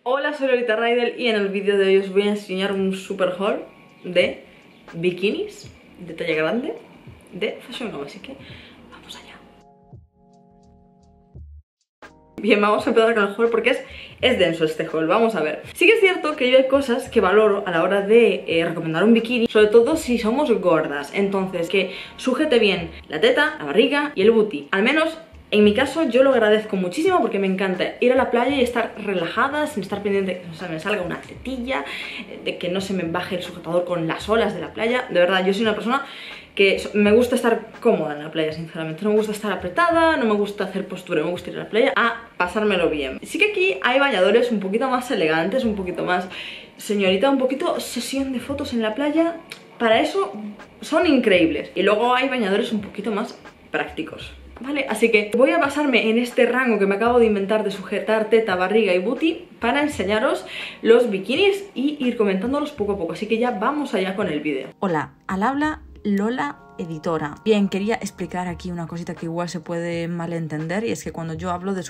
Hola, soy Lolita Raidel y en el vídeo de hoy os voy a enseñar un super haul de bikinis de talla grande de Fashion Nova, así que vamos allá. Bien, vamos a empezar con el haul porque es denso este haul, vamos a ver. Sí que es cierto que yo hay cosas que valoro a la hora de recomendar un bikini, sobre todo si somos gordas, entonces que sujete bien la teta, la barriga y el booty, al menos. En mi caso yo lo agradezco muchísimo porque me encanta ir a la playa y estar relajada sin estar pendiente de que no se me salga una tetilla, de que no se me baje el sujetador con las olas de la playa. De verdad, yo soy una persona que me gusta estar cómoda en la playa, sinceramente. No me gusta estar apretada, no me gusta hacer postura, me gusta ir a la playa a pasármelo bien. Sí que aquí hay bañadores un poquito más elegantes, un poquito más señorita, un poquito sesión de fotos en la playa. Para eso son increíbles. Y luego hay bañadores un poquito más prácticos. Vale, así que voy a basarme en este rango que me acabo de inventar de sujetar teta, barriga y booty para enseñaros los bikinis y ir comentándolos poco a poco. Así que ya vamos allá con el vídeo. Hola, al habla Lola Editora. Bien, quería explicar aquí una cosita que igual se puede malentender, y es que cuando yo hablo de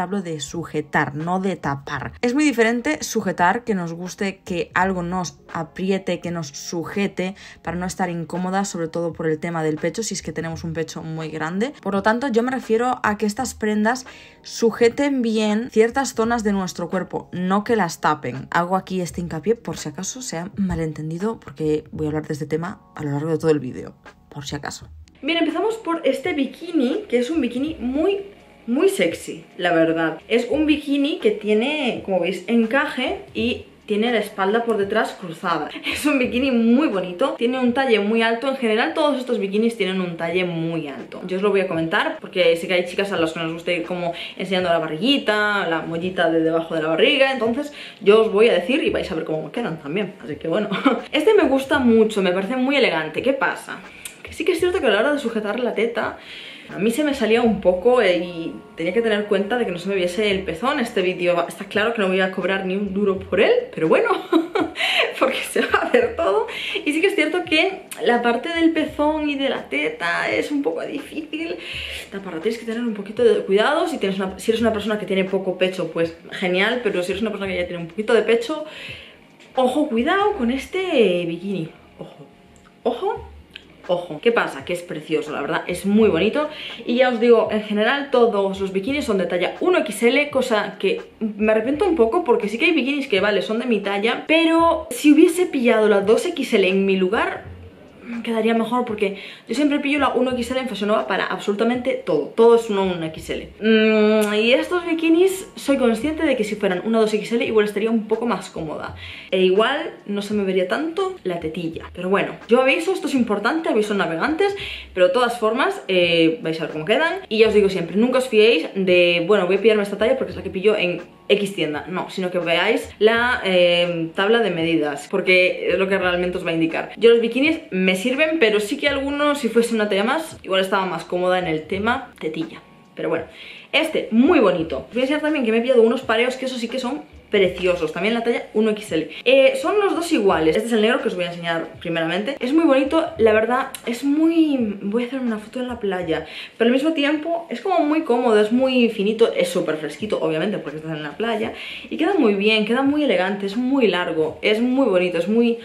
sujetar, no de tapar. Es muy diferente sujetar, que nos guste que algo nos apriete, que nos sujete para no estar incómodas, sobre todo por el tema del pecho, si es que tenemos un pecho muy grande. Por lo tanto, yo me refiero a que estas prendas sujeten bien ciertas zonas de nuestro cuerpo, no que las tapen. Hago aquí este hincapié por si acaso se ha malentendido, porque voy a hablar de este tema a lo largo de todo el vídeo, por si acaso. Bien, empezamos por este bikini, que es un bikini muy sexy, la verdad. Es un bikini que tiene, como veis, encaje y tiene la espalda por detrás cruzada. Es un bikini muy bonito, tiene un talle muy alto. En general todos estos bikinis tienen un talle muy alto. Yo os lo voy a comentar porque sé que hay chicas a las que nos gusta ir como enseñando la barriguita, la mollita de debajo de la barriga. Entonces yo os voy a decir y vais a ver cómo me quedan también. Así que bueno, este me gusta mucho, me parece muy elegante. ¿Qué pasa? Que sí que es cierto que a la hora de sujetar la teta a mí se me salía un poco y tenía que tener cuenta de que no se me viese el pezón. Este vídeo está claro que no voy a cobrar ni un duro por él, pero bueno, porque se va a ver todo. Y sí que es cierto que la parte del pezón y de la teta es un poco difícil taparla. Tienes que tener un poquito de cuidado. Si eres una persona que tiene poco pecho, pues genial, pero si eres una persona que ya tiene un poquito de pecho, ojo, cuidado con este bikini. Ojo. ¿Qué pasa? Que es precioso, la verdad, es muy bonito. Y ya os digo, en general todos los bikinis son de talla 1XL, cosa que me arrepiento un poco porque sí que hay bikinis que, vale, son de mi talla, pero si hubiese pillado la 2XL en mi lugar, quedaría mejor, porque yo siempre pillo la 1XL en Fashion Nova para absolutamente todo es una 1XL. Y estos bikinis soy consciente de que si fueran una 2XL igual estaría un poco más cómoda e igual no se me vería tanto la tetilla. Pero bueno, yo aviso, esto es importante, aviso navegantes, pero de todas formas vais a ver cómo quedan. Y ya os digo siempre, nunca os fiéis de, bueno, voy a pillarme esta talla porque es la que pillo en X tienda, no, sino que veáis la tabla de medidas, porque es lo que realmente os va a indicar. Yo los bikinis me sirven, pero sí que algunos, si fuese una talla más, igual estaba más cómoda en el tema tetilla. Pero bueno, este, muy bonito. Os voy a enseñar también que me he pillado unos pareos que eso sí que son preciosos, también la talla 1XL. Son los dos iguales. Este es el negro que os voy a enseñar primeramente. Es muy bonito, la verdad, es muy... Voy a hacer una foto en la playa, pero al mismo tiempo es como muy cómodo, es muy finito, es súper fresquito, obviamente, porque estás en la playa. Y queda muy bien, queda muy elegante, es muy largo, es muy bonito, es muy...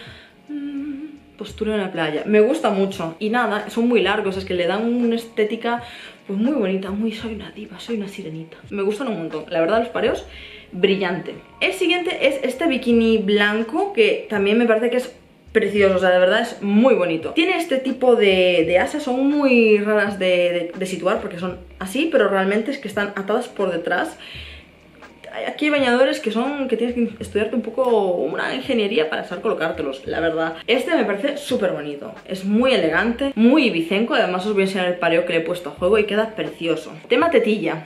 postura en la playa. Me gusta mucho. Y nada, son muy largos, es que le dan una estética pues muy bonita, muy... Soy una diva, soy una sirenita. Me gustan un montón. La verdad, los pareos, brillante. El siguiente es este bikini blanco, que también me parece que es precioso, o sea, de verdad es muy bonito. Tiene este tipo de asas, son muy raras de situar porque son así, pero realmente es que están atadas por detrás. Aquí hay bañadores que tienes que estudiarte un poco una ingeniería para saber colocártelos, la verdad. Este me parece súper bonito, es muy elegante, muy ibicenco. Además os voy a enseñar el pareo que le he puesto a juego y queda precioso. Tema tetilla,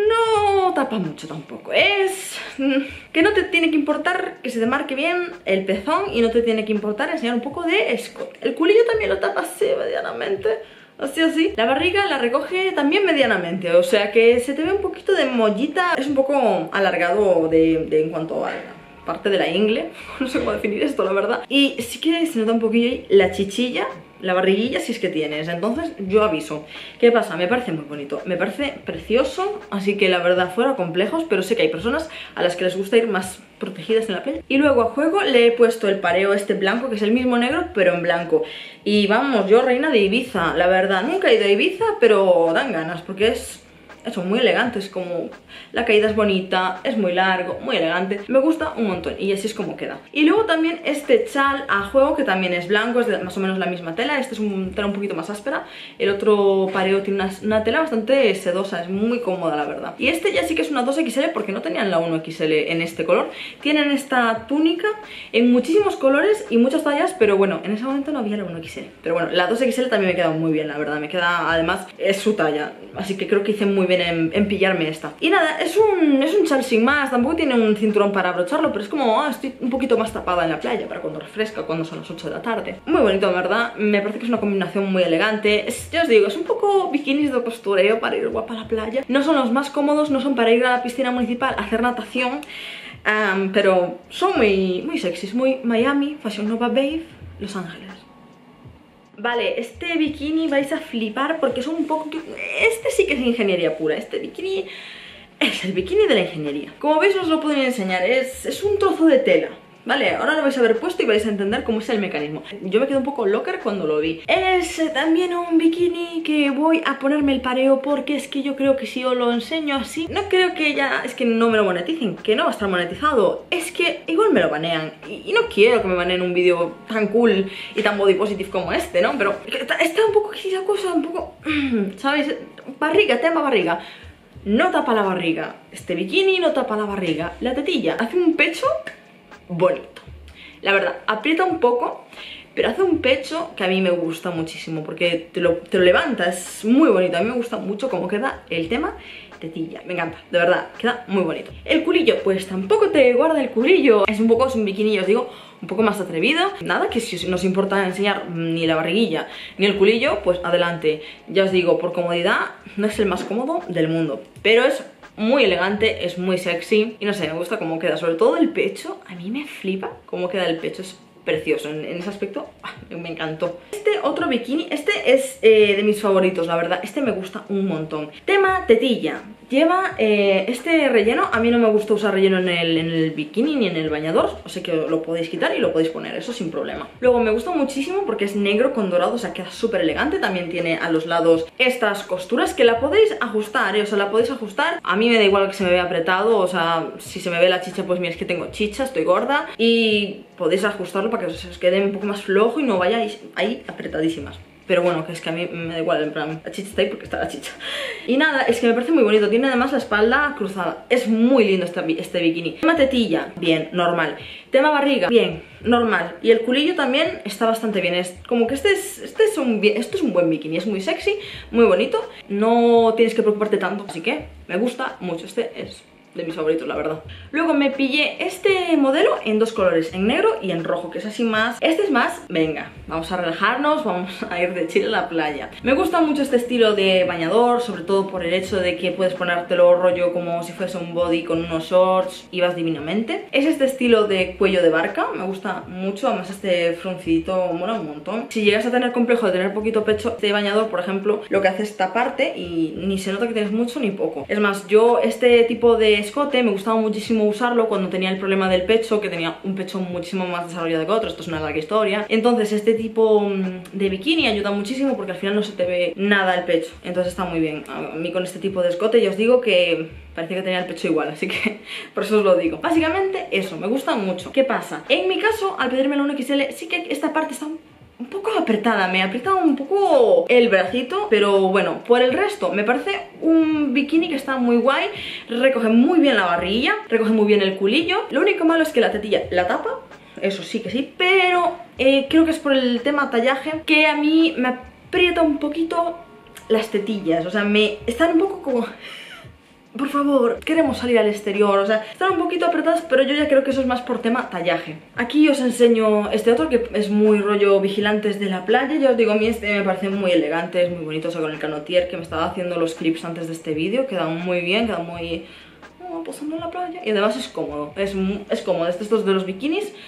no tapa mucho tampoco. Es que no te tiene que importar que se te marque bien el pezón y no te tiene que importar enseñar un poco de escote. El culillo también lo tapa así medianamente, así. La barriga la recoge también medianamente, o sea que se te ve un poquito de mollita. Es un poco alargado en cuanto a parte de la ingle, no sé cómo definir esto, la verdad. Y sí que se nota un poquillo ahí la chichilla, la barriguilla si es que tienes. Entonces yo aviso. ¿Qué pasa? Me parece muy bonito, me parece precioso, así que la verdad fuera complejos, pero sé que hay personas a las que les gusta ir más protegidas en la playa. Y luego a juego le he puesto el pareo este blanco, que es el mismo negro pero en blanco. Y vamos, yo reina de Ibiza, la verdad, nunca he ido a Ibiza, pero dan ganas porque es... Son muy elegantes, como la caída es bonita, es muy largo, muy elegante. Me gusta un montón y así es como queda. Y luego también este chal a juego, que también es blanco, es de más o menos la misma tela. Este es una tela un poquito más áspera. El otro pareo tiene una tela bastante sedosa, es muy cómoda la verdad. Y este ya sí que es una 2XL porque no tenían la 1XL en este color. Tienen esta túnica en muchísimos colores y muchas tallas, pero bueno, en ese momento no había la 1XL. Pero bueno, la 2XL también me queda muy bien, la verdad. Me queda, además, es su talla. Así que creo que hice muy bien en pillarme esta. Y nada, es un chal sin más. Tampoco tiene un cinturón para abrocharlo, pero es como, estoy un poquito más tapada en la playa para cuando refresca, cuando son las 8 de la tarde. Muy bonito, en verdad. Me parece que es una combinación muy elegante. Ya os digo, es un poco bikinis de postureo para ir guapa a la playa. No son los más cómodos, no son para ir a la piscina municipal a hacer natación, pero son muy sexys, muy Miami, Fashion Nova Babe, Los Ángeles. Vale, este bikini vais a flipar porque es un poco... Este sí que es ingeniería pura. Este bikini es el bikini de la ingeniería. Como veis os lo puedo enseñar. Es un trozo de tela. Vale, ahora lo vais a ver puesto y vais a entender cómo es el mecanismo. Yo me quedé un poco locker cuando lo vi. Es también un bikini que voy a ponerme el pareo porque es que yo creo que si os lo enseño así, no creo que ya... Es que no me lo moneticen, que no va a estar monetizado. Es que igual me lo banean y no quiero que me baneen un vídeo tan cool y tan body positive como este, ¿no? Pero está un poco esa cosa, un poco... ¿Sabéis? Barriga, tema barriga. No tapa la barriga. Este bikini no tapa la barriga. La tetilla hace un pecho... bonito, la verdad, aprieta un poco, pero hace un pecho que a mí me gusta muchísimo porque te lo levanta, es muy bonito. A mí me gusta mucho cómo queda el tema tetilla, me encanta, de verdad, queda muy bonito. El culillo, pues tampoco te guarda el culillo, es un bikini, os digo, un poco más atrevido. Nada, que si no os importa enseñar ni la barriguilla ni el culillo, pues adelante. Ya os digo, por comodidad no es el más cómodo del mundo, pero es muy elegante, es muy sexy y no sé, me gusta cómo queda, sobre todo el pecho. A mí me flipa cómo queda el pecho, es precioso en ese aspecto, me encantó. Este otro bikini, este es de mis favoritos, la verdad, este me gusta un montón. Tema tetilla, lleva este relleno. A mí no me gusta usar relleno en el bikini ni en el bañador, o sea que lo podéis quitar y lo podéis poner, eso sin problema. Luego me gusta muchísimo porque es negro con dorado, o sea queda súper elegante. También tiene a los lados estas costuras que la podéis ajustar, o sea la podéis ajustar. A mí me da igual que se me vea apretado, o sea si se me ve la chicha, pues mira, es que tengo chicha, estoy gorda, y podéis ajustarlo para que os quede un poco más flojo y no vayáis ahí apretadísimas. Pero bueno, que es que a mí me da igual, en plan, la chicha está ahí porque está la chicha. Y nada, es que me parece muy bonito. Tiene además la espalda cruzada. Es muy lindo este bikini. Tema tetilla, bien, normal. Tema barriga, bien, normal. Y el culillo también está bastante bien. Es como que esto es un buen bikini. Es muy sexy, muy bonito. No tienes que preocuparte tanto, así que me gusta mucho. Este es de mis favoritos, la verdad. Luego me pillé este modelo en dos colores, en negro y en rojo, que es así más... Este es más, venga, vamos a relajarnos, vamos a ir de chill a la playa. Me gusta mucho este estilo de bañador, sobre todo por el hecho de que puedes ponértelo rollo como si fuese un body con unos shorts y vas divinamente. Es este estilo de cuello de barca, me gusta mucho, además este fruncidito mola un montón. Si llegas a tener complejo de tener poquito pecho, este bañador, por ejemplo, lo que hace esta parte y ni se nota que tienes mucho ni poco. Es más, yo este tipo de escote me gustaba muchísimo usarlo cuando tenía el problema del pecho, que tenía un pecho muchísimo más desarrollado que otro. Esto es una larga historia. Entonces este tipo de bikini ayuda muchísimo porque al final no se te ve nada el pecho, entonces está muy bien. A mí con este tipo de escote ya os digo que parecía que tenía el pecho igual, así que por eso os lo digo. Básicamente eso, me gusta mucho. ¿Qué pasa? En mi caso, al pedirme la 1XL, sí que esta parte está un poco apretada, me aprieta un poco el bracito, pero bueno, por el resto me parece un bikini que está muy guay, recoge muy bien la barrilla, recoge muy bien el culillo. Lo único malo es que la tetilla la tapa, eso sí que sí, pero creo que es por el tema tallaje que a mí me aprieta un poquito las tetillas, o sea, están un poco como... Por favor, queremos salir al exterior, o sea, están un poquito apretadas, pero yo ya creo que eso es más por tema tallaje. Aquí os enseño este otro que es muy rollo vigilantes de la playa. Ya os digo, a mí este me parece muy elegante, es muy bonito, o sea, con el canotier que me estaba haciendo los clips antes de este vídeo, quedan muy bien, quedan muy... posando en la playa, y además es cómodo, es cómodo, estos de los bikinis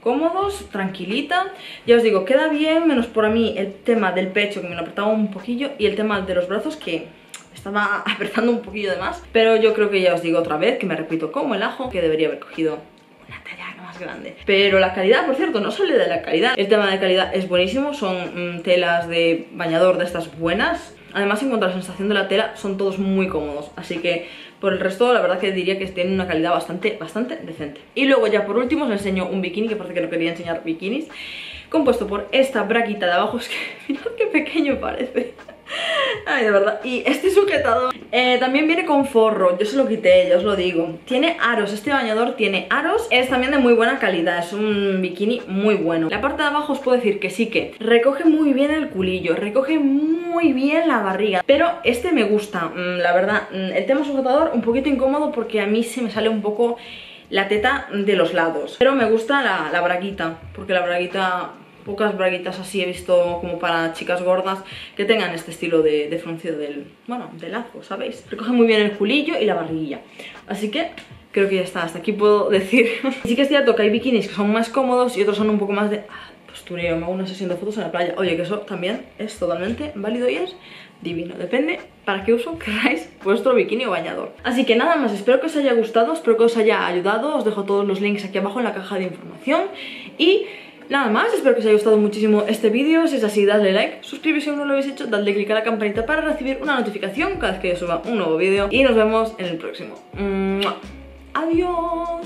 cómodos, tranquilita. Ya os digo, queda bien, menos por a mí el tema del pecho, que me lo apretaba un poquillo, y el tema de los brazos, que estaba apretando un poquillo de más. Pero yo creo que ya os digo otra vez, que me repito como el ajo, que debería haber cogido una talla más grande. Pero la calidad, por cierto, no sale de la calidad. El tema de calidad es buenísimo, son telas de bañador de estas buenas. Además, en cuanto a la sensación de la tela, son todos muy cómodos. Así que por el resto, la verdad que diría que tienen una calidad bastante decente. Y luego ya por último os enseño un bikini, que parece que no quería enseñar bikinis, compuesto por esta braguita de abajo. Es que mirad qué pequeño parece. Ay, de verdad. Y este sujetador también viene con forro. Yo se lo quité, ya os lo digo. Tiene aros, este bañador tiene aros. Es también de muy buena calidad, es un bikini muy bueno. La parte de abajo os puedo decir que sí, que recoge muy bien el culillo, recoge muy bien la barriga. Pero este me gusta, la verdad. El tema sujetador un poquito incómodo, porque a mí se me sale un poco la teta de los lados. Pero me gusta la braguita, porque la braguita... Pocas braguitas así he visto como para chicas gordas que tengan este estilo de fruncido del lazo, ¿sabéis? Recoge muy bien el culillo y la barriguilla. Así que creo que ya está, hasta aquí puedo decir. Sí que es cierto que hay bikinis que son más cómodos y otros son un poco más de postureo. Me hago una sesión de fotos en la playa. Oye, que eso también es totalmente válido y es divino. Depende para qué uso queráis vuestro bikini o bañador. Así que nada más, espero que os haya gustado, espero que os haya ayudado. Os dejo todos los links aquí abajo en la caja de información. Y... nada más, espero que os haya gustado muchísimo este vídeo. Si es así, dadle like, suscribiros si aún no lo habéis hecho, dadle click a la campanita para recibir una notificación cada vez que yo suba un nuevo vídeo. Y nos vemos en el próximo. ¡Adiós!